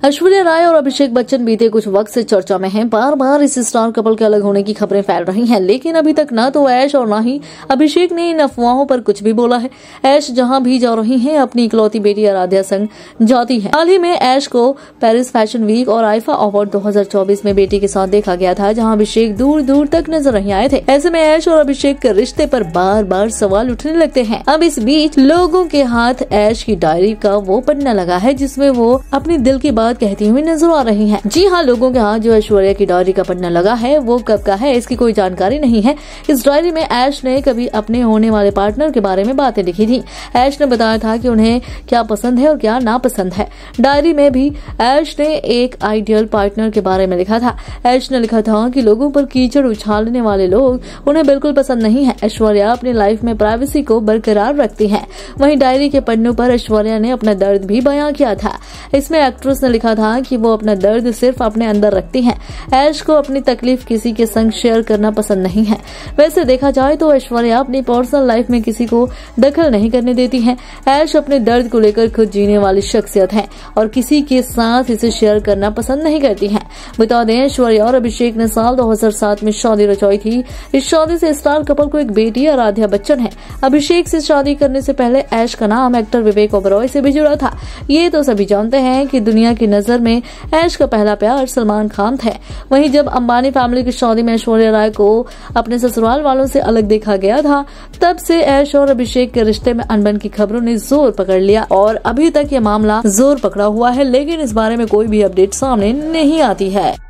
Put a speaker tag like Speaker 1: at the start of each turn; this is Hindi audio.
Speaker 1: ऐश्वर्या राय और अभिषेक बच्चन बीते कुछ वक्त से चर्चा में हैं। बार बार इस स्टार कपल के अलग होने की खबरें फैल रही हैं, लेकिन अभी तक ना तो ऐश और ना ही अभिषेक ने इन अफवाहों पर कुछ भी बोला है। ऐश जहां भी जा रही हैं, अपनी इकलौती बेटी आराध्या संग जाती है। हाल ही में ऐश को पेरिस फैशन वीक और आईफा अवार्ड 2024 में बेटी के साथ देखा गया था, जहाँ अभिषेक दूर दूर तक नजर नहीं आए थे। ऐसे में ऐश और अभिषेक के रिश्ते पर बार बार सवाल उठने लगते हैं। अब इस बीच लोगों के हाथ ऐश की डायरी का वो पन्ना लगा है, जिसमें वो अपनी दिल की बात कहती हुई नजर आ रही हैं। जी हाँ, लोगों के हाथ जो ऐश्वर्या की डायरी का पन्ना लगा है वो कब का है, इसकी कोई जानकारी नहीं है। इस डायरी में ऐश ने कभी अपने होने वाले पार्टनर के बारे में बातें लिखी थी। ऐश ने बताया था कि उन्हें क्या पसंद है और क्या नापसंद है। डायरी में भी ऐश ने एक आइडियल पार्टनर के बारे में लिखा था। ऐश ने लिखा था कि लोगों पर कीचड़ उछालने वाले लोग उन्हें बिल्कुल पसंद नहीं है। ऐश्वर्या अपनी लाइफ में प्राइवेसी को बरकरार रखती है। वहीं डायरी के पन्नों पर ऐश्वर्या ने अपना दर्द भी बयां किया था। इसमें एक्ट्रेस ने लिखा था कि वो अपना दर्द सिर्फ अपने अंदर रखती हैं। ऐश को अपनी तकलीफ किसी के संग शेयर करना पसंद नहीं है। वैसे देखा जाए तो ऐश्वर्या अपनी पर्सनल लाइफ में किसी को दखल नहीं करने देती है। ऐश अपने दर्द को लेकर खुद जीने वाली शख्सियत है और किसी के साथ इसे शेयर करना पसंद नहीं करती है। बता दें, ऐश्वर्या और अभिषेक ने साल 2007 में शादी रचाई थी। इस शादी से स्टार कपल को एक बेटी आराध्या बच्चन है। अभिषेक से शादी करने से पहले ऐश का नाम एक्टर विवेक ओबरॉय से भी जुड़ा था। ये तो सभी जानते हैं कि दुनिया की नजर में ऐश का पहला प्यार सलमान खान था। वहीं जब अंबानी फैमिली की शादी में ऐश्वर्या राय को अपने ससुराल वालों से अलग देखा गया था, तब से ऐश और अभिषेक के रिश्ते में अनबन की खबरों ने जोर पकड़ लिया और अभी तक ये मामला जोर पकड़ा हुआ है, लेकिन इस बारे में कोई भी अपडेट सामने नहीं आती है।